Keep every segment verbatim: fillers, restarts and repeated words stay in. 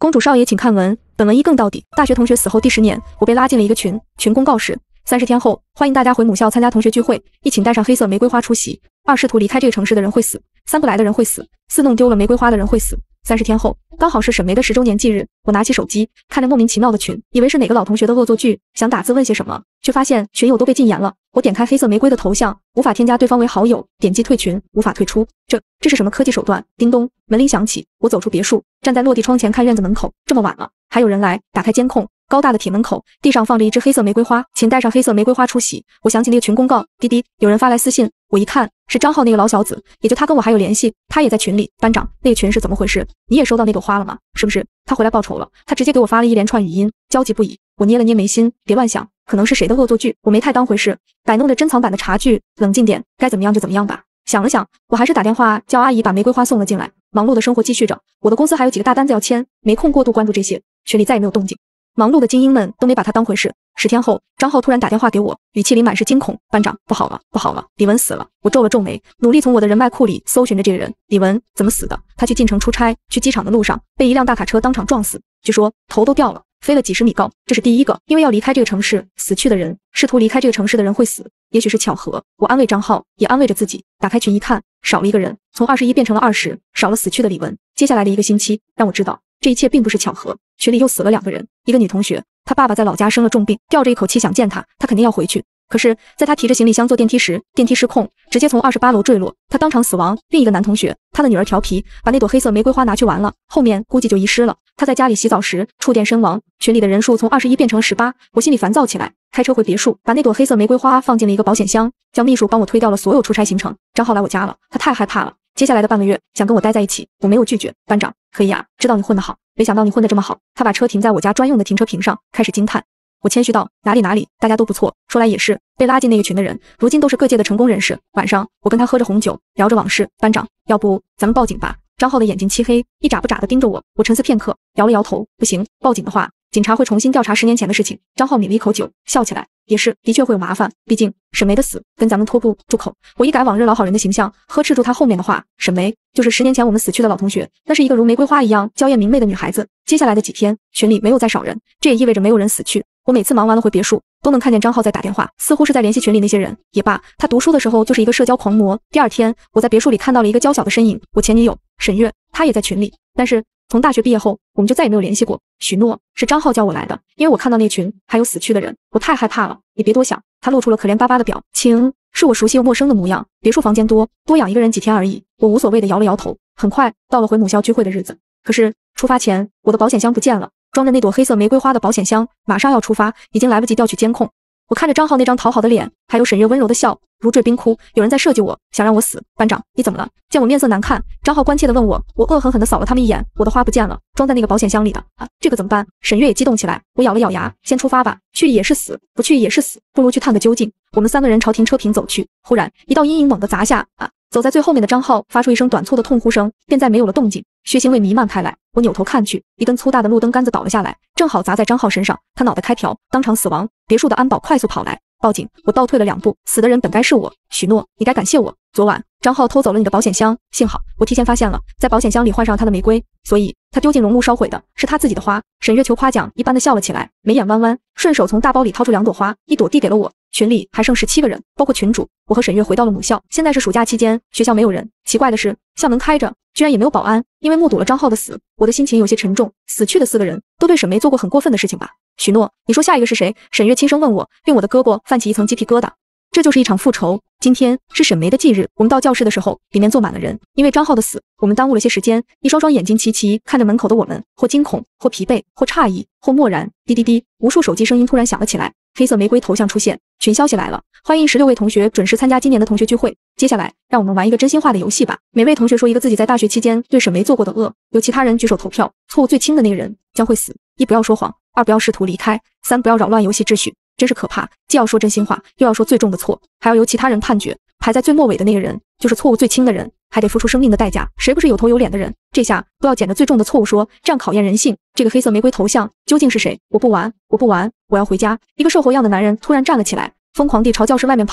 公主少爷请看文，本文一更到底。大学同学死后第十年，我被拉进了一个群，群公告时，三十天后欢迎大家回母校参加同学聚会，一请带上黑色玫瑰花出席。二试图离开这个城市的人会死，三不来的人会死，四弄丢了玫瑰花的人会死。三十天后，刚好是沈梅的十周年忌日，我拿起手机看着莫名其妙的群，以为是哪个老同学的恶作剧，想打字问些什么，却发现群友都被禁言了。我点开黑色玫瑰的头像，无法添加对方为好友，点击退群，无法退出。这这是什么科技手段？叮咚，门铃响起，我走出别墅，站在落地窗前看院子门口。这么晚了，还有人来？打开监控，高大的铁门口，地上放着一支黑色玫瑰花，请带上黑色玫瑰花出席。我想起那个群公告，滴滴，有人发来私信，我一看是张浩那个老小子，也就他跟我还有联系，他也在群里。班长，那个群是怎么回事？你也收到那朵花了吗？是不是他回来报仇了？他直接给我发了一连串语音，焦急不已。我捏了捏眉心，别乱想，可能是谁的恶作剧，我没太当回事，摆弄着珍藏版的茶具，冷静点，该怎么样就怎么样吧。想了想，我还是打电话叫阿姨把玫瑰花送了进来。忙碌的生活继续着，我的公司还有几个大单子要签，没空过度关注这些。群里再也没有动静，忙碌的精英们都没把他当回事。十天后，张浩突然打电话给我，语气里满是惊恐。班长，不好了，不好了，李文死了。我皱了皱眉，努力从我的人脉库里搜寻着这个人。李文怎么死的？他去进城出差，去机场的路上被一辆大卡车当场撞死，据说头都掉了，飞了几十米高。这是第一个，因为要离开这个城市，死去的人，试图离开这个城市的人会死，也许是巧合。我安慰张浩，也安慰着自己。打开群一看，少了一个人，从二十一变成了二十，少了死去的李文。接下来的一个星期，让我知道这一切并不是巧合。群里又死了两个人，一个女同学，她爸爸在老家生了重病，吊着一口气想见她，她肯定要回去。可是，在她提着行李箱坐电梯时，电梯失控，直接从二十八楼坠落，她当场死亡。另一个男同学，他的女儿调皮，把那朵黑色玫瑰花拿去玩了，后面估计就遗失了。他在家里洗澡时触电身亡。群里的人数从二十一变成了十八，我心里烦躁起来，开车回别墅，把那朵黑色玫瑰花放进了一个保险箱，叫秘书帮我推掉了所有出差行程。张浩来我家了，他太害怕了，接下来的半个月想跟我待在一起，我没有拒绝。班长，可以啊，知道你混得好，没想到你混得这么好。他把车停在我家专用的停车坪上，开始惊叹。我谦虚道，哪里哪里，大家都不错。说来也是，被拉进那个群的人，如今都是各界的成功人士。晚上，我跟他喝着红酒，聊着往事。班长，要不咱们报警吧？张浩的眼睛漆黑，一眨不眨地盯着我。我沉思片刻，摇了摇头，不行，报警的话，警察会重新调查十年前的事情。张浩抿了一口酒，笑起来，也是，的确会有麻烦，毕竟沈梅的死跟咱们脱不住口。我一改往日老好人的形象，呵斥住他后面的话。沈梅就是十年前我们死去的老同学，那是一个如玫瑰花一样娇艳明媚的女孩子。接下来的几天，群里没有再少人，这也意味着没有人死去。我每次忙完了回别墅，都能看见张浩在打电话，似乎是在联系群里那些人。也罢，他读书的时候就是一个社交狂魔。第二天，我在别墅里看到了一个娇小的身影，我前女友沈月，她也在群里。但是从大学毕业后，我们就再也没有联系过。许诺是张浩叫我来的，因为我看到那群还有死去的人，我太害怕了。你别多想。他露出了可怜巴巴的表情，是我熟悉又陌生的模样。别墅房间多，多养一个人几天而已，我无所谓的摇了摇头。很快到了回母校聚会的日子，可是出发前，我的保险箱不见了。装着那朵黑色玫瑰花的保险箱马上要出发，已经来不及调取监控。我看着张浩那张讨好的脸，还有沈月温柔的笑，如坠冰窟。有人在设计我，想让我死。班长，你怎么了？见我面色难看，张浩关切地问我。我恶狠狠地扫了他们一眼，我的花不见了，装在那个保险箱里的。啊，这个怎么办？沈月也激动起来。我咬了咬牙，先出发吧，去也是死，不去也是死，不如去探个究竟。我们三个人朝停车坪走去，忽然一道阴影猛地砸下。啊！走在最后面的张浩发出一声短促的痛呼声，便再没有了动静，血腥味弥漫开来。我扭头看去，一根粗大的路灯杆子倒了下来，正好砸在张浩身上，他脑袋开瓢，当场死亡。别墅的安保快速跑来报警，我倒退了两步，死的人本该是我。许诺，你该感谢我。昨晚张浩偷走了你的保险箱，幸好我提前发现了，在保险箱里换上他的玫瑰，所以他丢进熔炉烧毁的是他自己的花。沈月求夸奖一般的笑了起来，眉眼弯弯，顺手从大包里掏出两朵花，一朵递给了我。群里还剩十七个人，包括群主。我和沈月回到了母校，现在是暑假期间，学校没有人。奇怪的是，校门开着，居然也没有保安。因为目睹了张浩的死，我的心情有些沉重。死去的四个人都对沈梅做过很过分的事情吧？许诺，你说下一个是谁？沈月轻声问我，令我的胳膊泛起一层鸡皮疙瘩。这就是一场复仇。今天是沈梅的忌日，我们到教室的时候，里面坐满了人。因为张浩的死，我们耽误了些时间。一双双眼睛齐齐看着门口的我们，或惊恐，或疲惫，或诧异，或漠然。滴滴滴，无数手机声音突然响了起来。黑色玫瑰头像出现，群消息来了，欢迎十六位同学准时参加今年的同学聚会。接下来，让我们玩一个真心话的游戏吧。每位同学说一个自己在大学期间对沈梅做过的恶，由其他人举手投票，错误最轻的那个人将会死。一不要说谎，二不要试图离开，三不要扰乱游戏秩序。真是可怕，既要说真心话，又要说最重的错，还要由其他人判决。排在最末尾的那个人，就是错误最轻的人，还得付出生命的代价。谁不是有头有脸的人？这下都要捡着最重的错误说，这样考验人性。这个黑色玫瑰头像究竟是谁？我不玩，我不玩，我要回家。一个瘦猴样的男人突然站了起来，疯狂地朝教室外面跑去。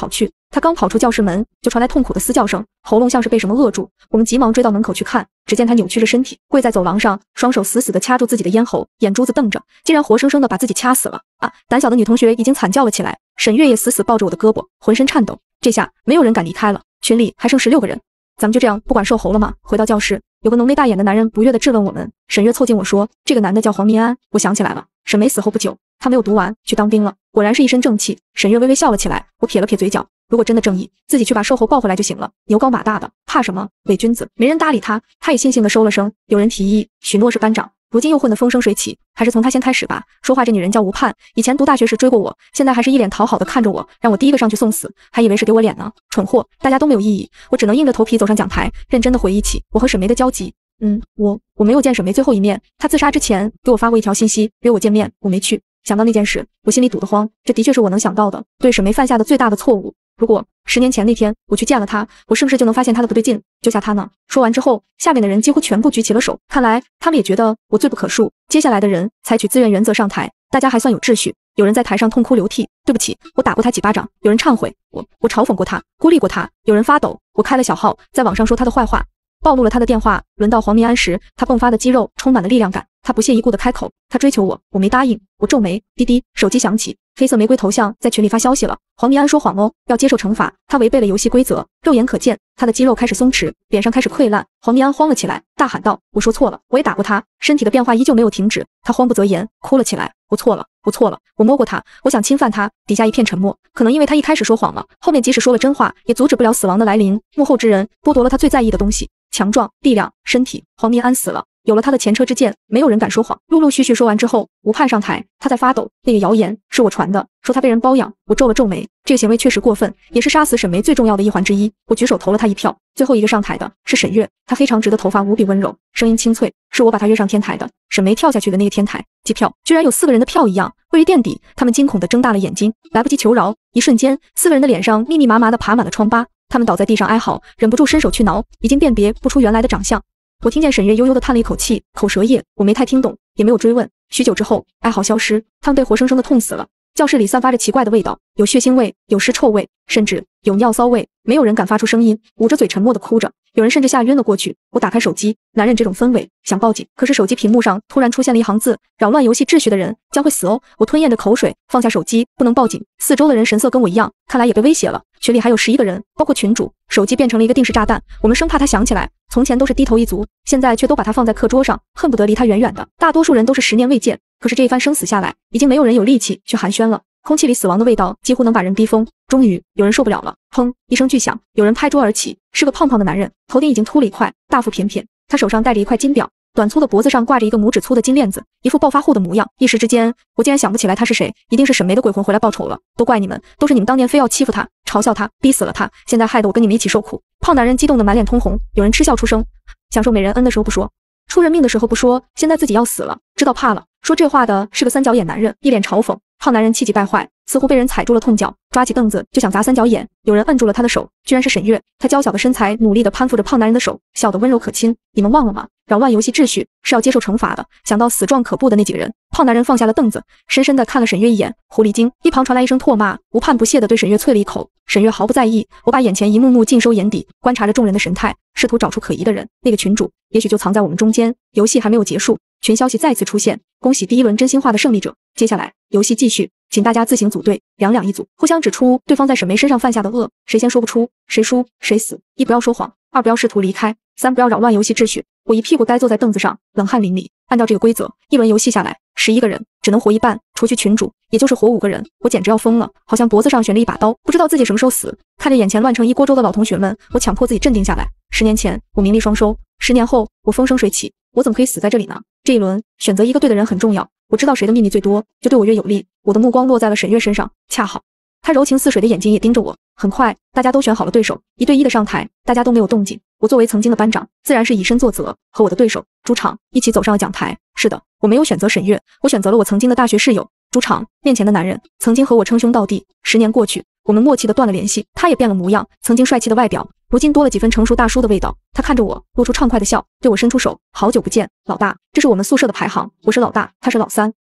他刚跑出教室门，就传来痛苦的嘶叫声，喉咙像是被什么扼住。我们急忙追到门口去看，只见他扭曲着身体，跪在走廊上，双手死死地掐住自己的咽喉，眼珠子瞪着，竟然活生生地把自己掐死了！啊！胆小的女同学已经惨叫了起来，沈月也死死抱着我的胳膊，浑身颤抖。这下没有人敢离开了，群里还剩十六个人。咱们就这样不管瘦猴了吗？回到教室，有个浓眉大眼的男人不悦地质问我们。沈月凑近我说：“这个男的叫黄民安。”我想起来了，沈梅死后不久，他没有读完，去当兵了，果然是一身正气。沈月微微笑了起来，我撇了撇嘴角。如果真的正义，自己去把瘦猴抱回来就行了，牛高马大的，怕什么？伪君子！没人搭理他，他也悻悻地收了声。有人提议许诺是班长，如今又混得风生水起，还是从他先开始吧。说话这女人叫吴盼，以前读大学时追过我，现在还是一脸讨好的看着我，让我第一个上去送死，还以为是给我脸呢。蠢货，大家都没有异议，我只能硬着头皮走上讲台，认真的回忆起我和沈梅的交集。嗯，我我没有见沈梅最后一面，她自杀之前给我发过一条信息，约我见面，我没去。想到那件事，我心里堵得慌，这的确是我能想到的对沈梅犯下的最大的错误。如果十年前那天我去见了他，我是不是就能发现他的不对劲，救下他呢？说完之后，下面的人几乎全部举起了手，看来他们也觉得我罪不可恕。接下来的人采取自愿原则上台，大家还算有秩序。有人在台上痛哭流涕，对不起，我打过他几巴掌；有人忏悔，我我嘲讽过他，孤立过他；有人发抖，我开了小号，在网上说他的坏话，暴露了他的电话。轮到黄民安时，他迸发的肌肉充满了力量感，他不屑一顾地开口，他追求我，我没答应，我皱眉。滴滴，手机响起，黑色玫瑰头像在群里发消息了，黄民安说谎哦，要接受惩罚，他违背了游戏规则。肉眼可见，他的肌肉开始松弛，脸上开始溃烂。黄民安慌了起来，大喊道：“我说错了，我也打过他。”身体的变化依旧没有停止，他慌不择言，哭了起来。我错了，我错了，我摸过他，我想侵犯他。底下一片沉默，可能因为他一开始说谎了，后面即使说了真话，也阻止不了死亡的来临。幕后之人剥夺了他最在意的东西，强壮、力量、身体。黄民安死了，有了他的前车之鉴，没有人敢说谎。陆陆续续说完之后，吴盼上台，他在发抖。那个谣言是我传的，说他被人包养。我皱了皱眉，这个行为确实过分，也是杀死沈梅最重要的一环之一。我举手投了他一票。最后一个上台的是沈月，她黑长直的头发无比温柔，声音清脆，是我把她约上天台的。沈梅跳下去的那个天台，计票居然有四个人的票一样，位于垫底。他们惊恐地睁大了眼睛，来不及求饶，一瞬间，四个人的脸上密密麻麻地爬满了疮疤。他们倒在地上哀嚎，忍不住伸手去挠，已经辨别不出原来的长相。我听见沈月悠悠地叹了一口气，口舌液，我没太听懂，也没有追问。许久之后，哀嚎消失，他们被活生生地痛死了。教室里散发着奇怪的味道，有血腥味，有尸臭味，甚至有尿骚味。没有人敢发出声音，捂着嘴沉默地哭着。有人甚至吓晕了过去。我打开手机，难忍这种氛围，想报警，可是手机屏幕上突然出现了一行字：扰乱游戏秩序的人将会死哦。我吞咽着口水，放下手机，不能报警。四周的人神色跟我一样，看来也被威胁了。群里还有十一个人，包括群主。手机变成了一个定时炸弹，我们生怕他响起来。从前都是低头一族，现在却都把他放在课桌上，恨不得离他远远的。大多数人都是十年未见，可是这一番生死下来，已经没有人有力气去寒暄了。空气里死亡的味道几乎能把人逼疯。终于有人受不了了，砰一声巨响，有人拍桌而起，是个胖胖的男人，头顶已经秃了一块，大腹便便。他手上戴着一块金表，短粗的脖子上挂着一个拇指粗的金链子，一副暴发户的模样。一时之间，我竟然想不起来他是谁，一定是沈梅的鬼魂回来报仇了。都怪你们，都是你们当年非要欺负他，嘲笑他，逼死了他，现在害得我跟你们一起受苦。胖男人激动得满脸通红，有人嗤笑出声，享受美人恩的时候不说，出人命的时候不说，现在自己要死了，知道怕了。说这话的是个三角眼男人，一脸嘲讽。胖男人气急败坏，似乎被人踩住了痛脚，抓起凳子就想砸三角眼。有人摁住了他的手，居然是沈月。他娇小的身材努力地攀附着胖男人的手，笑得温柔可亲。你们忘了吗？扰乱游戏秩序是要接受惩罚的。想到死状可怖的那几个人，胖男人放下了凳子，深深地看了沈月一眼。狐狸精！一旁传来一声唾骂，吴盼不屑地对沈月啐了一口。沈月毫不在意。我把眼前一幕幕尽收眼底，观察着众人的神态，试图找出可疑的人。那个群主也许就藏在我们中间。游戏还没有结束，群消息再次出现，恭喜第一轮真心话的胜利者。接下来游戏继续，请大家自行组队，两两一组，互相指出对方在沈梅身上犯下的恶，谁先说不出，谁输谁死。一不要说谎，二不要试图离开，三不要扰乱游戏秩序。我一屁股呆坐在凳子上，冷汗淋漓。按照这个规则，一轮游戏下来，十一个人只能活一半，除去群主，也就是活五个人。我简直要疯了，好像脖子上悬了一把刀，不知道自己什么时候死。看着眼前乱成一锅粥的老同学们，我强迫自己镇定下来。十年前我名利双收，十年后我风生水起，我怎么可以死在这里呢？这一轮选择一个对的人很重要，我知道谁的秘密最多，就对我越有利。我的目光落在了沈月身上，恰好他柔情似水的眼睛也盯着我。很快大家都选好了对手，一对一的上台，大家都没有动静。我作为曾经的班长，自然是以身作则，和我的对手朱昶一起走上了讲台。是的，我没有选择沈月，我选择了我曾经的大学室友朱昶。面前的男人曾经和我称兄道弟，十年过去，我们默契的断了联系，他也变了模样，曾经帅气的外表如今多了几分成熟大叔的味道。他看着我，露出畅快的笑，对我伸出手，好久不见，老大。这是我们宿舍的排行，我是老大，他是老三。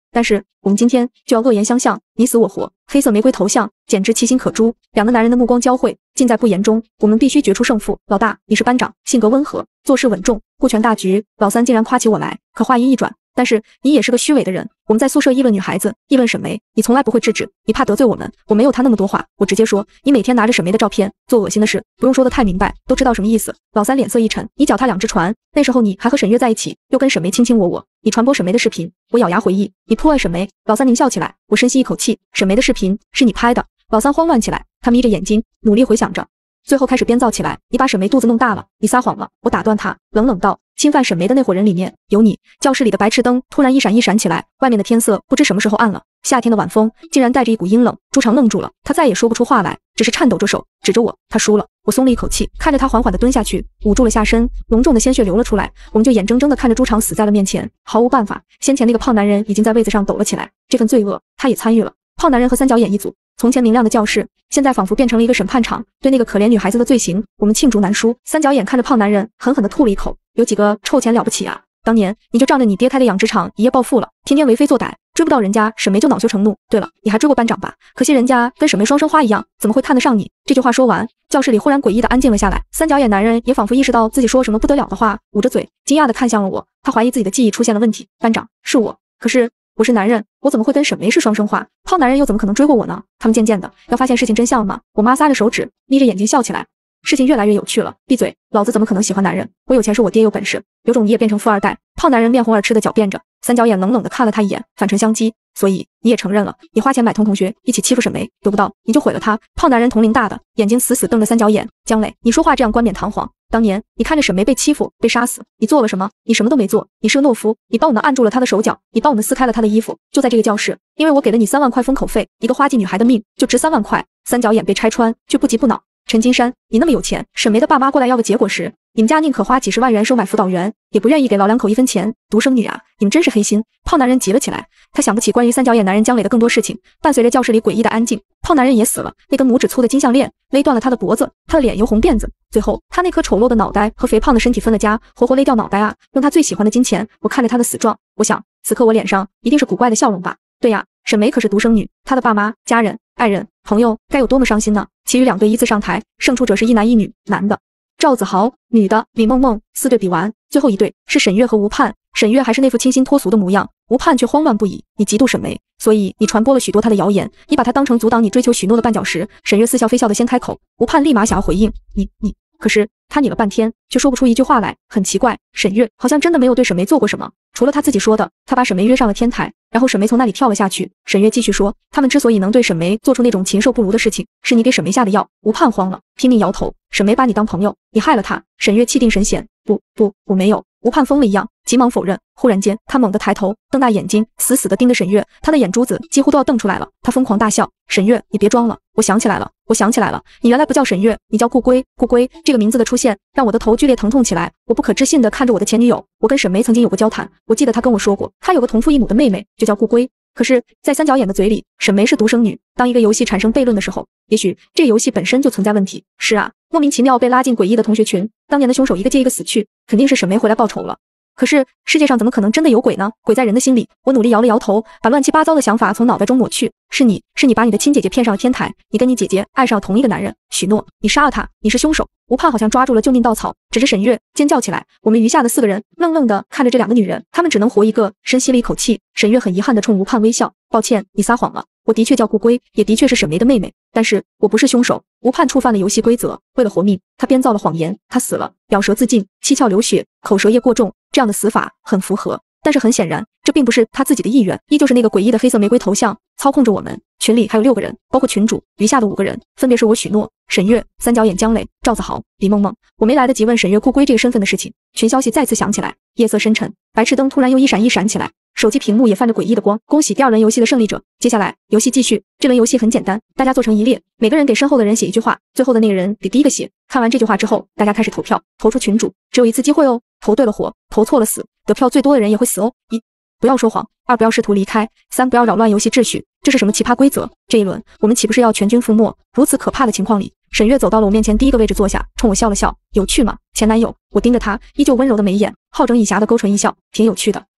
但是我们今天就要恶言相向，你死我活，黑色玫瑰头像简直其心可诛。两个男人的目光交汇，尽在不言中。我们必须决出胜负。老大，你是班长，性格温和，做事稳重，顾全大局。老三竟然夸起我来，可话音一转，但是你也是个虚伪的人。我们在宿舍议论女孩子，议论沈梅，你从来不会制止，你怕得罪我们。我没有他那么多话，我直接说，你每天拿着沈梅的照片做恶心的事，不用说的太明白，都知道什么意思。老三脸色一沉，你脚踏两只船，那时候你还和沈月在一起，又跟沈梅卿卿我我，你传播沈梅的视频，我咬牙回忆，你破坏沈梅。老三狞笑起来，我深吸一口气，沈梅的视频是你拍的。老三慌乱起来，他眯着眼睛，努力回想着，最后开始编造起来，你把沈梅肚子弄大了，你撒谎了。我打断他，冷冷道，侵犯沈梅的那伙人里面有你。教室里的白炽灯突然一闪一闪起来，外面的天色不知什么时候暗了，夏天的晚风竟然带着一股阴冷。朱常愣住了，他再也说不出话来，只是颤抖着手指着我，他输了。我松了一口气，看着他缓缓地蹲下去，捂住了下身，浓重的鲜血流了出来，我们就眼睁睁地看着朱常死在了面前，毫无办法。先前那个胖男人已经在位子上抖了起来，这份罪恶他也参与了。胖男人和三角眼一组，从前明亮的教室，现在仿佛变成了一个审判场，对那个可怜女孩子的罪行，我们罄竹难书。三角眼看着胖男人，狠狠地吐了一口，有几个臭钱了不起啊！当年你就仗着你爹开的养殖场一夜暴富了，天天为非作歹，追不到人家沈梅就恼羞成怒。对了，你还追过班长吧？可惜人家跟沈梅双生花一样，怎么会看得上你？这句话说完，教室里忽然诡异的安静了下来。三角眼男人也仿佛意识到自己说什么不得了的话，捂着嘴，惊讶地看向了我，他怀疑自己的记忆出现了问题。班长，是我，可是我是男人，我怎么会跟沈梅是双生花？胖男人又怎么可能追过我呢？他们渐渐的要发现事情真相吗？我妈撒着手指，眯着眼睛笑起来。事情越来越有趣了。闭嘴，老子怎么可能喜欢男人？我有钱是我爹有本事，有种你也变成富二代。胖男人面红耳赤的狡辩着，三角眼冷冷的看了他一眼，反唇相讥。所以你也承认了，你花钱买通同学一起欺负沈梅，得不到你就毁了她。胖男人同龄大的，眼睛死死瞪着三角眼。江磊，你说话这样冠冕堂皇，当年你看着沈梅被欺负被杀死，你做了什么？你什么都没做，你是个懦夫，你帮我们按住了她的手脚，你帮我们撕开了她的衣服，就在这个教室，因为我给了你三万块封口费，一个花季女孩的命就值三万块。三角眼被拆穿却不急不恼。陈金山，你那么有钱，沈梅的爸妈过来要个结果时，你们家宁可花几十万元收买辅导员，也不愿意给老两口一分钱。独生女啊，你们真是黑心！胖男人急了起来，他想不起关于三角眼男人江磊的更多事情。伴随着教室里诡异的安静，胖男人也死了，那根拇指粗的金项链勒断了他的脖子，他的脸由红辫子，最后他那颗丑陋的脑袋和肥胖的身体分了家，活活勒掉脑袋啊！用他最喜欢的金钱。我看着他的死状，我想此刻我脸上一定是古怪的笑容吧。对呀，沈梅可是独生女，她的爸妈、家人、爱人、朋友该有多么伤心呢？其余两队依次上台，胜出者是一男一女，男的赵子豪，女的李梦梦。四队比完，最后一队是沈月和吴盼。沈月还是那副清新脱俗的模样，吴盼却慌乱不已。你嫉妒沈梅，所以你传播了许多她的谣言，你把她当成阻挡你追求许诺的绊脚石。沈月似笑非笑的先开口，吴盼立马想要回应，你你，可是他拟了半天，却说不出一句话来，很奇怪，沈月好像真的没有对沈梅做过什么，除了他自己说的，他把沈梅约上了天台，然后沈梅从那里跳了下去。沈月继续说，他们之所以能对沈梅做出那种禽兽不如的事情，是你给沈梅下的药。吴盼慌了，拼命摇头，沈梅把你当朋友，你害了她。沈月气定神闲，不不，我没有。吴盼疯了一样，急忙否认。忽然间，他猛地抬头，瞪大眼睛，死死地盯着沈月，他的眼珠子几乎都要瞪出来了。他疯狂大笑，沈月，你别装了，我想起来了，我想起来了，你原来不叫沈月，你叫顾归。顾归这个名字的出现，让我的头剧烈疼痛起来。我不可置信地看着我的前女友，我跟沈梅曾经有过交谈，我记得她跟我说过，她有个同父异母的妹妹，就叫顾归。可是，在三角眼的嘴里，沈梅是独生女。当一个游戏产生悖论的时候，也许这个游戏本身就存在问题。是啊，莫名其妙被拉进诡异的同学群，当年的凶手一个接一个死去，肯定是沈梅回来报仇了。可是世界上怎么可能真的有鬼呢？鬼在人的心里。我努力摇了摇头，把乱七八糟的想法从脑袋中抹去。是你，是你把你的亲姐姐骗上了天台，你跟你姐姐爱上了同一个男人，许诺，你杀了他，你是凶手。吴盼好像抓住了救命稻草，指着沈月尖叫起来。我们余下的四个人愣愣地看着这两个女人，她们只能活一个。深吸了一口气，沈月很遗憾地冲吴盼微笑，抱歉，你撒谎了，我的确叫顾归，也的确是沈梅的妹妹，但是我不是凶手。吴盼触犯了游戏规则，为了活命，他编造了谎言，他死了，咬舌自尽，七窍流血，口舌液过重，这样的死法很符合。但是很显然，这并不是他自己的意愿，依旧是那个诡异的黑色玫瑰头像操控着我们。群里还有六个人，包括群主，余下的五个人分别是我许诺、沈月、三角眼江磊、赵子豪、李梦梦。我没来得及问沈月顾归这个身份的事情，群消息再次响起来。夜色深沉，白炽灯突然又一闪一闪起来，手机屏幕也泛着诡异的光。恭喜第二轮游戏的胜利者！接下来游戏继续。这轮游戏很简单，大家坐成一列，每个人给身后的人写一句话，最后的那个人得第一个写。看完这句话之后，大家开始投票，投出群主，只有一次机会哦。投对了活，投错了死，得票最多的人也会死哦。一，不要说谎；二，不要试图离开；三，不要扰乱游戏秩序。这是什么奇葩规则？这一轮我们岂不是要全军覆没？如此可怕的情况里，沈月走到了我面前第一个位置坐下，冲我笑了笑。有趣吗？前男友。我盯着他，依旧温柔的眉眼，好整以暇的勾唇一笑，挺有趣的。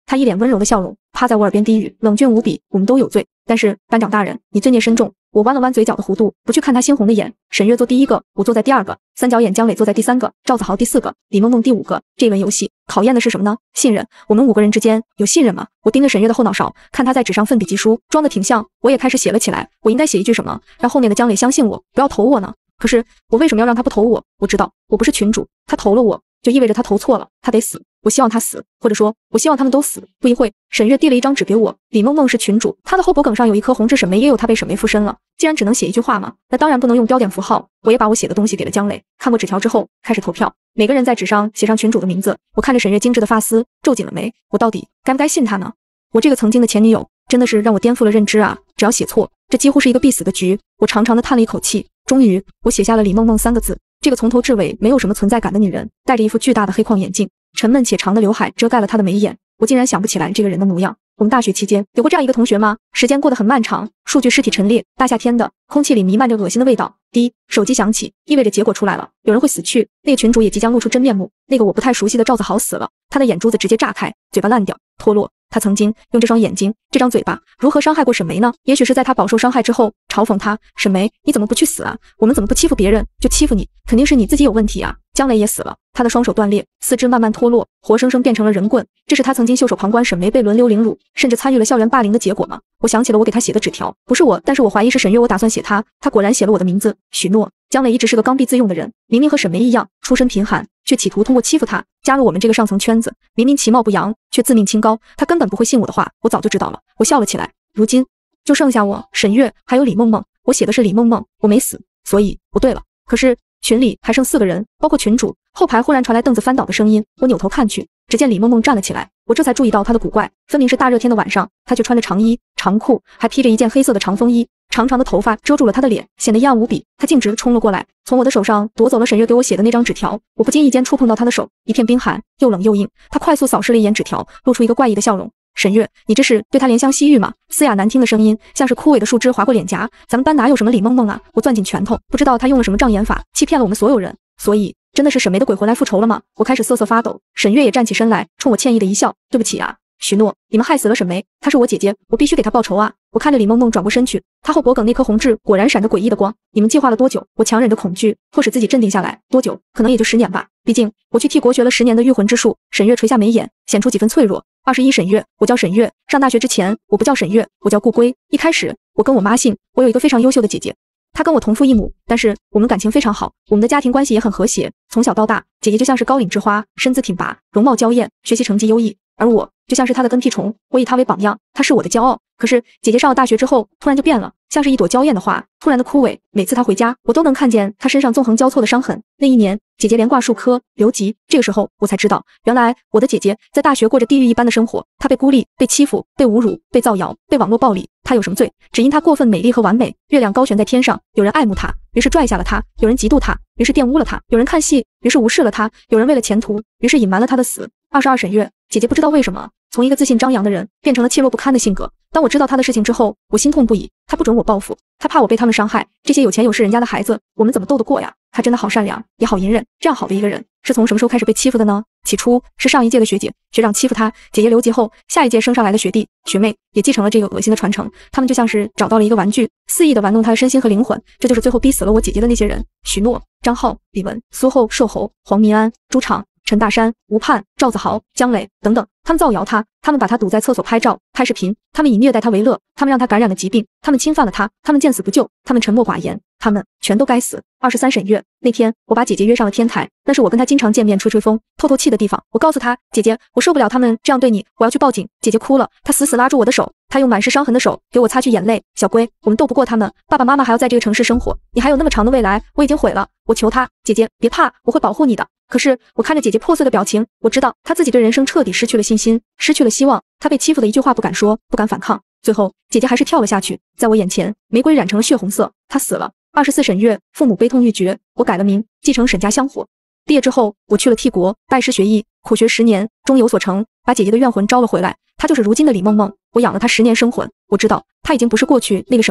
他一脸温柔的笑容，趴在我耳边低语，冷峻无比。我们都有罪，但是班长大人，你罪孽深重。我弯了弯嘴角的弧度，不去看他猩红的眼。沈月坐第一个，我坐在第二个，三角眼江磊坐在第三个，赵子豪第四个，李梦梦第五个。这轮游戏考验的是什么呢？信任。我们五个人之间有信任吗？我盯着沈月的后脑勺，看他在纸上奋笔疾书，装的挺像。我也开始写了起来。我应该写一句什么，让后面的江磊相信我，不要投我呢？可是我为什么要让他不投我？我知道我不是群主，他投了我，就意味着他投错了，他得死。我希望他死，或者说我希望他们都死。不一会，沈月递了一张纸给我。李梦梦是群主，她的后脖梗上有一颗红痣，沈眉也有她被沈眉附身了。既然只能写一句话嘛，那当然不能用标点符号。我也把我写的东西给了江磊，看过纸条之后开始投票。每个人在纸上写上群主的名字。我看着沈月精致的发丝，皱紧了眉。我到底该不该信他呢？我这个曾经的前女友真的是让我颠覆了认知啊！只要写错，这几乎是一个必死的局。我长长的叹了一口气，终于我写下了李梦梦三个字。这个从头至尾没有什么存在感的女人，戴着一副巨大的黑框眼镜，沉闷且长的刘海遮盖了她的眉眼。我竟然想不起来这个人的模样。我们大学期间有过这样一个同学吗？时间过得很漫长，数据尸体陈列，大夏天的，空气里弥漫着恶心的味道。滴，手机响起，意味着结果出来了，有人会死去。那个群主也即将露出真面目。那个我不太熟悉的赵子豪死了，他的眼珠子直接炸开，嘴巴烂掉，脱落。他曾经用这双眼睛，这张嘴巴，如何伤害过沈眉呢？也许是在他饱受伤害之后，嘲讽他：沈眉，你怎么不去死啊？我们怎么不欺负别人，就欺负你？肯定是你自己有问题啊！江磊也死了，他的双手断裂，四肢慢慢脱落，活生生变成了人棍。这是他曾经袖手旁观沈眉被轮流凌辱，甚至参与了校园霸凌的结果吗？我想起了我给他写的纸条，不是我，但是我怀疑是沈月，我打算写他，他果然写了我的名字，许诺。江磊一直是个刚愎自用的人，明明和沈眉一样出身贫寒，却企图通过欺负他加入我们这个上层圈子。明明其貌不扬，却自命清高，他根本不会信我的话，我早就知道了。我笑了起来。如今就剩下我、沈月还有李梦梦，我写的是李梦梦，我没死，所以不对了。可是群里还剩四个人，包括群主。后排忽然传来凳子翻倒的声音，我扭头看去，只见李梦梦站了起来。我这才注意到她的古怪，分明是大热天的晚上，她却穿着长衣长裤，还披着一件黑色的长风衣，长长的头发遮住了她的脸，显得阴暗无比。她径直冲了过来，从我的手上夺走了沈月给我写的那张纸条。我不经意间触碰到她的手，一片冰寒，又冷又硬。她快速扫视了一眼纸条，露出一个怪异的笑容。沈月，你这是对她怜香惜玉吗？嘶哑难听的声音像是枯萎的树枝划过脸颊。咱们班哪有什么李梦梦啊？我攥紧拳头，不知道她用了什么障眼法，欺骗了我们所有人。所以真的是沈眉的鬼魂来复仇了吗？我开始瑟瑟发抖。沈月也站起身来，冲我歉意的一笑，对不起啊，许诺，你们害死了沈眉，她是我姐姐，我必须给她报仇啊！我看着李梦梦转过身去，她后脖梗那颗红痣果然闪着诡异的光。你们计划了多久？我强忍着恐惧，迫使自己镇定下来。多久？可能也就十年吧，毕竟我去替国学了十年的御魂之术。沈月垂下眉眼，显出几分脆弱。二十一，沈月，我叫沈月。上大学之前，我不叫沈月，我叫顾归。一开始，我跟我妈姓，我有一个非常优秀的姐姐。她跟我同父异母，但是我们感情非常好，我们的家庭关系也很和谐。从小到大，姐姐就像是高岭之花，身姿挺拔，容貌娇艳，学习成绩优异，而我就像是她的跟屁虫，我以她为榜样，她是我的骄傲。可是姐姐上了大学之后，突然就变了，像是一朵娇艳的花，突然的枯萎。每次她回家，我都能看见她身上纵横交错的伤痕。那一年，姐姐连挂数科，留级。这个时候，我才知道，原来我的姐姐在大学过着地狱一般的生活。她被孤立，被欺负，被侮辱，被造谣，被网络暴力。她有什么罪？只因她过分美丽和完美。月亮高悬在天上，有人爱慕她，于是拽下了她；有人嫉妒她，于是玷污了她；有人看戏，于是无视了她；有人为了前途，于是隐瞒了她的死。二十二，沈月，姐姐不知道为什么，从一个自信张扬的人变成了怯弱不堪的性格。当我知道她的事情之后，我心痛不已。她不准我报复，她怕我被他们伤害。这些有钱有势人家的孩子，我们怎么斗得过呀？她真的好善良，也好隐忍。这样好的一个人，是从什么时候开始被欺负的呢？起初是上一届的学姐学长欺负她，姐姐留级后，下一届升上来的学弟学妹也继承了这个恶心的传承。他们就像是找到了一个玩具，肆意的玩弄她的身心和灵魂。这就是最后逼死了我姐姐的那些人：许诺、张浩、李文、苏厚、瘦猴、黄民安、朱昶、陈大山、吴盼、赵子豪、江磊等等。他们造谣他，他们把他堵在厕所拍照、拍视频，他们以虐待他为乐，他们让他感染了疾病，他们侵犯了他，他们见死不救，他们沉默寡言，他们全都该死。二十三，沈月，那天我把姐姐约上了天台，那是我跟她经常见面、吹吹风、透透气的地方。我告诉她，姐姐，我受不了他们这样对你，我要去报警。姐姐哭了，她死死拉住我的手，她用满是伤痕的手给我擦去眼泪。小龟，我们斗不过他们，爸爸妈妈还要在这个城市生活，你还有那么长的未来，我已经毁了。我求她，姐姐别怕，我会保护你的。可是我看着姐姐破碎的表情，我知道她自己对人生彻底失去了信心，失去了希望。她被欺负的一句话不敢说，不敢反抗。最后，姐姐还是跳了下去，在我眼前，玫瑰染成了血红色，她死了。二十四，沈月，父母悲痛欲绝，我改了名，继承沈家香火。毕业之后，我去了替国，拜师学艺，苦学十年，终有所成，把姐姐的怨魂招了回来。她就是如今的李梦梦，我养了她十年生魂。我知道，她已经不是过去那个沈眉了。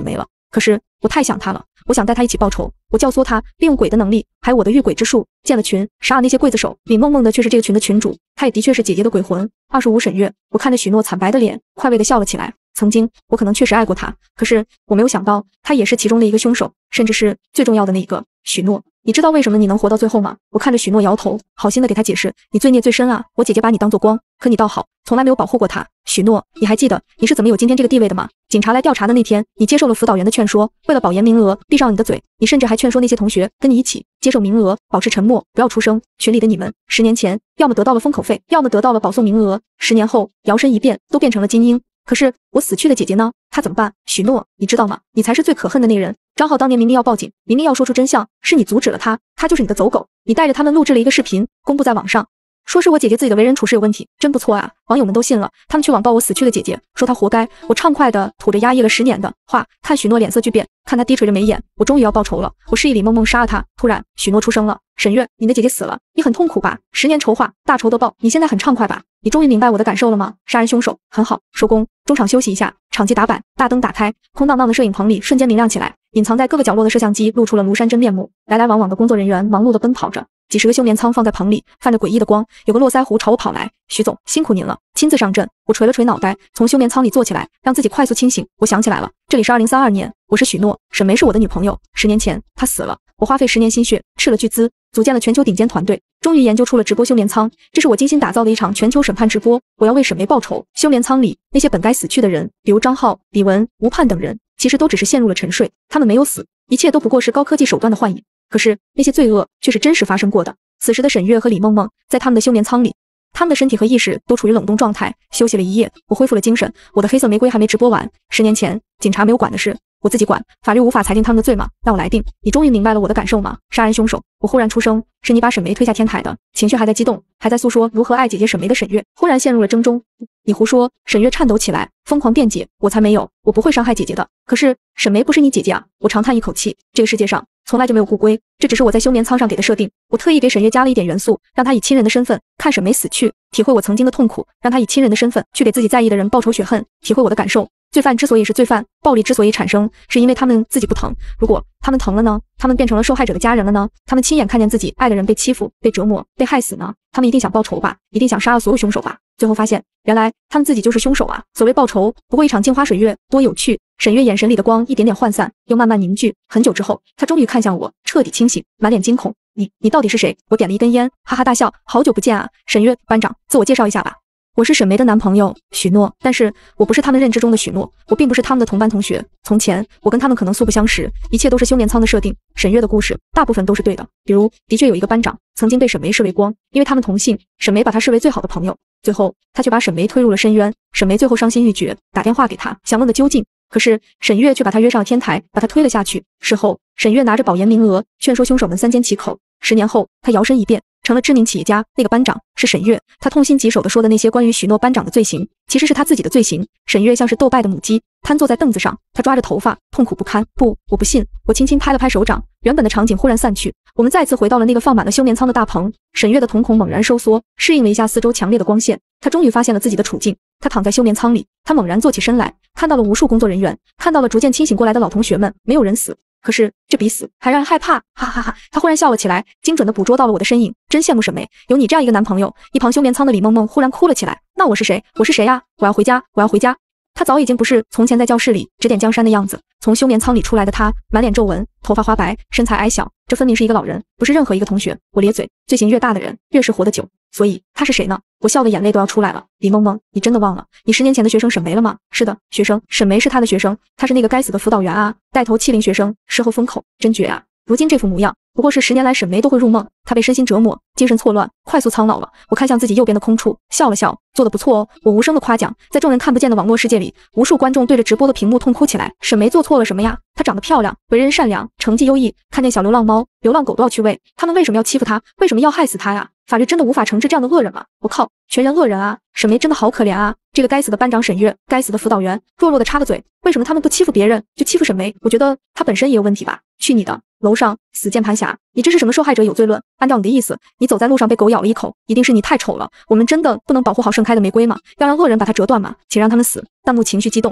可是我太想他了，我想带他一起报仇。我教唆他，利用鬼的能力，还有我的御鬼之术，建了群，杀了那些刽子手。李梦梦的却是这个群的群主，她也的确是姐姐的鬼魂。二十五沈月，我看着许诺惨白的脸，快慰的笑了起来。曾经，我可能确实爱过他，可是我没有想到，他也是其中的一个凶手，甚至是最重要的那一个。许诺，你知道为什么你能活到最后吗？我看着许诺摇头，好心的给他解释，你罪孽最深啊，我姐姐把你当做光，可你倒好，从来没有保护过她。许诺，你还记得你是怎么有今天这个地位的吗？警察来调查的那天，你接受了辅导员的劝说，为了保研名额，闭上你的嘴，你甚至还劝说那些同学跟你一起接受名额，保持沉默，不要出声。群里的你们，十年前要么得到了封口费，要么得到了保送名额，十年后摇身一变，都变成了精英。可是我死去的姐姐呢？她怎么办？许诺，你知道吗？你才是最可恨的那人。张浩当年明明要报警，明明要说出真相，是你阻止了他，他就是你的走狗。你带着他们录制了一个视频，公布在网上，说是我姐姐自己的为人处事有问题，真不错啊！网友们都信了，他们去网暴我死去的姐姐，说她活该。我畅快的吐着压抑了十年的话，看许诺脸色巨变，看他低垂着眉眼，我终于要报仇了。我示意李梦梦杀了他。突然，许诺出声了：“沈月，你的姐姐死了，你很痛苦吧？十年筹划，大仇得报，你现在很畅快吧？你终于明白我的感受了吗？杀人凶手，很好，收工。中场休息一下，场记打板，大灯打开，空荡荡的摄影棚里瞬间明亮起来，隐藏在各个角落的摄像机露出了庐山真面目。来来往往的工作人员忙碌地奔跑着。”几十个休眠舱放在棚里，泛着诡异的光。有个络腮胡朝我跑来：“徐总，辛苦您了，亲自上阵。”我垂了垂脑袋，从休眠舱里坐起来，让自己快速清醒。我想起来了，这里是二零三二年，我是许诺，沈梅是我的女朋友。十年前，她死了，我花费十年心血，斥了巨资，组建了全球顶尖团队，终于研究出了直播休眠舱。这是我精心打造的一场全球审判直播，我要为沈梅报仇。休眠舱里那些本该死去的人，比如张浩、李文、吴盼等人，其实都只是陷入了沉睡，他们没有死，一切都不过是高科技手段的幻影。可是那些罪恶却是真实发生过的。此时的沈月和李梦梦在他们的休眠舱里，他们的身体和意识都处于冷冻状态，休息了一夜。我恢复了精神，我的黑色玫瑰还没直播完。十年前警察没有管的事，我自己管，法律无法裁定他们的罪吗？让我来定。你终于明白了我的感受吗？杀人凶手，我忽然出声，是你把沈梅推下天台的。情绪还在激动，还在诉说如何爱姐姐沈梅的沈月，忽然陷入了怔中。你胡说！沈月颤抖起来，疯狂辩解，我才没有，我不会伤害姐姐的。可是沈梅不是你姐姐啊！我长叹一口气，这个世界上从来就没有顾归，这只是我在休眠舱上给的设定。我特意给沈月加了一点元素，让她以亲人的身份看沈梅死去，体会我曾经的痛苦，让她以亲人的身份去给自己在意的人报仇雪恨，体会我的感受。罪犯之所以是罪犯，暴力之所以产生，是因为他们自己不疼。如果他们疼了呢？他们变成了受害者的家人了呢？他们亲眼看见自己爱的人被欺负、被折磨、被害死呢？他们一定想报仇吧，一定想杀了所有凶手吧。最后发现，原来他们自己就是凶手啊！所谓报仇，不过一场镜花水月，多有趣。沈月眼神里的光一点点涣散，又慢慢凝聚。很久之后，他终于看向我，彻底清醒，满脸惊恐。你，你到底是谁？我点了一根烟，哈哈大笑。好久不见啊，沈月班长，自我介绍一下吧。我是沈梅的男朋友许诺，但是我不是他们认知中的许诺，我并不是他们的同班同学。从前我跟他们可能素不相识，一切都是休眠舱的设定。沈月的故事大部分都是对的，比如的确有一个班长曾经被沈梅视为光，因为他们同姓，沈梅把他视为最好的朋友，最后他却把沈梅推入了深渊。沈梅最后伤心欲绝，打电话给他想问个究竟，可是沈月却把他约上了天台，把他推了下去。事后沈月拿着保研名额劝说凶手们三缄其口。十年后他摇身一变成了知名企业家，那个班长是沈月。他痛心疾首地说的那些关于许诺班长的罪行，其实是他自己的罪行。沈月像是斗败的母鸡，瘫坐在凳子上，他抓着头发，痛苦不堪。不，我不信。我轻轻拍了拍手掌，原本的场景忽然散去，我们再次回到了那个放满了休眠舱的大棚。沈月的瞳孔猛然收缩，适应了一下四周强烈的光线，他终于发现了自己的处境。他躺在休眠舱里，他猛然坐起身来，看到了无数工作人员，看到了逐渐清醒过来的老同学们，没有人死。可是这比死还让人害怕，哈哈哈！他忽然笑了起来，精准地捕捉到了我的身影。真羡慕沈梅，有你这样一个男朋友。一旁休眠舱的李梦梦忽然哭了起来。那我是谁？我是谁呀？我要回家，我要回家。他早已经不是从前在教室里指点江山的样子。从休眠舱里出来的他，满脸皱纹，头发花白，身材矮小，这分明是一个老人，不是任何一个同学。我咧嘴，罪行越大的人，越是活得久。所以他是谁呢？我笑得眼泪都要出来了。李梦梦，你真的忘了你十年前的学生沈梅了吗？是的，学生沈梅是他的学生，他是那个该死的辅导员啊，带头欺凌学生，事后封口，真绝啊！如今这副模样，不过是十年来沈梅都会入梦。他被身心折磨，精神错乱，快速苍老了。我看向自己右边的空处，笑了笑，做得不错哦。我无声的夸奖，在众人看不见的网络世界里，无数观众对着直播的屏幕痛哭起来。沈梅做错了什么呀？她长得漂亮，为人善良，成绩优异，看见小流浪猫、流浪狗都要去喂，他们为什么要欺负她？为什么要害死她呀？法律真的无法惩治这样的恶人吗？我靠，全员恶人啊！沈梅真的好可怜啊！这个该死的班长沈月，该死的辅导员，弱弱的插个嘴，为什么他们不欺负别人，就欺负沈梅？我觉得他本身也有问题吧。去你的！楼上死键盘侠，你这是什么受害者有罪论？按照你的意思，你走在路上被狗咬了一口，一定是你太丑了。我们真的不能保护好盛开的玫瑰吗？要让恶人把它折断吗？请让他们死！弹幕情绪激动。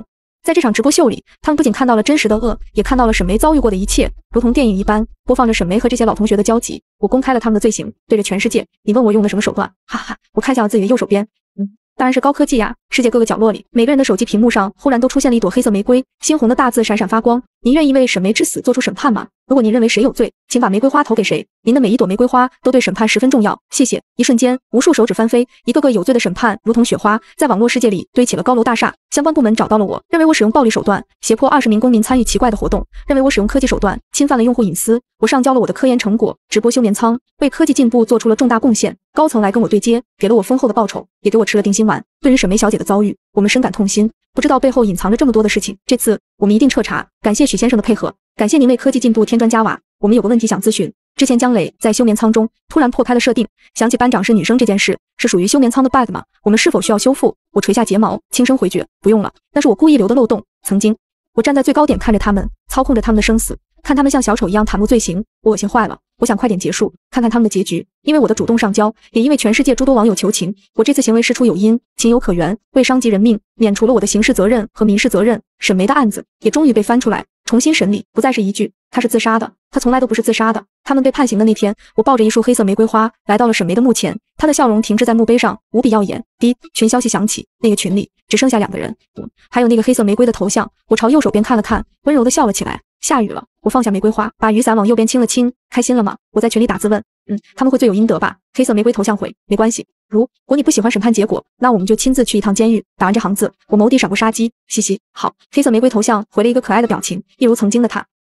在这场直播秀里，他们不仅看到了真实的恶，也看到了沈梅遭遇过的一切，如同电影一般，播放着沈梅和这些老同学的交集。我公开了他们的罪行，对着全世界，你问我用的什么手段？哈哈哈！我看向了自己的右手边，嗯。 当然是高科技呀！世界各个角落里，每个人的手机屏幕上忽然都出现了一朵黑色玫瑰，猩红的大字闪闪发光。您愿意为沈梅之死做出审判吗？如果您认为谁有罪，请把玫瑰花投给谁。您的每一朵玫瑰花都对审判十分重要。谢谢。一瞬间，无数手指翻飞，一个个有罪的审判如同雪花，在网络世界里堆起了高楼大厦。相关部门找到了我，认为我使用暴力手段胁迫二十名公民参与奇怪的活动，认为我使用科技手段侵犯了用户隐私。我上交了我的科研成果，直播休眠仓，为科技进步做出了重大贡献。高层来跟我对接，给了我丰厚的报酬，也给我吃了定心丸。对于沈梅小姐的遭遇，我们深感痛心，不知道背后隐藏着这么多的事情。这次我们一定彻查。感谢许先生的配合，感谢您为科技进步添砖加瓦。我们有个问题想咨询。之前江磊在休眠仓中突然破开了设定，想起班长是女生这件事，是属于休眠仓的 bug 吗？我们是否需要修复？我垂下睫毛，轻声回绝，不用了，那是我故意留的漏洞。曾经，我站在最高点看着他们，操控着他们的生死，看他们像小丑一样袒露罪行，我恶心坏了。我想快点结束，看看他们的结局。因为我的主动上交，也因为全世界诸多网友求情，我这次行为事出有因，情有可原，未伤及人命，免除了我的刑事责任和民事责任。沈梅的案子也终于被翻出来，重新审理，不再是一句她是自杀的，她从来都不是自杀的。他们被判刑的那天，我抱着一束黑色玫瑰花来到了沈梅的墓前，她的笑容停滞在墓碑上，无比耀眼。滴，群消息响起，那个群里只剩下两个人，嗯，还有那个黑色玫瑰的头像。我朝右手边看了看，温柔地笑了起来。下雨了，我放下玫瑰花，把雨伞往右边倾了倾。开心了吗？我在群里打字问。嗯，他们会罪有应得吧？黑色玫瑰头像回，没关系。如果你不喜欢审判结果，那我们就亲自去一趟监狱。打完这行字，我眸底闪过杀机，嘻嘻。好，黑色玫瑰头像回了一个可爱的表情，一如曾经的他。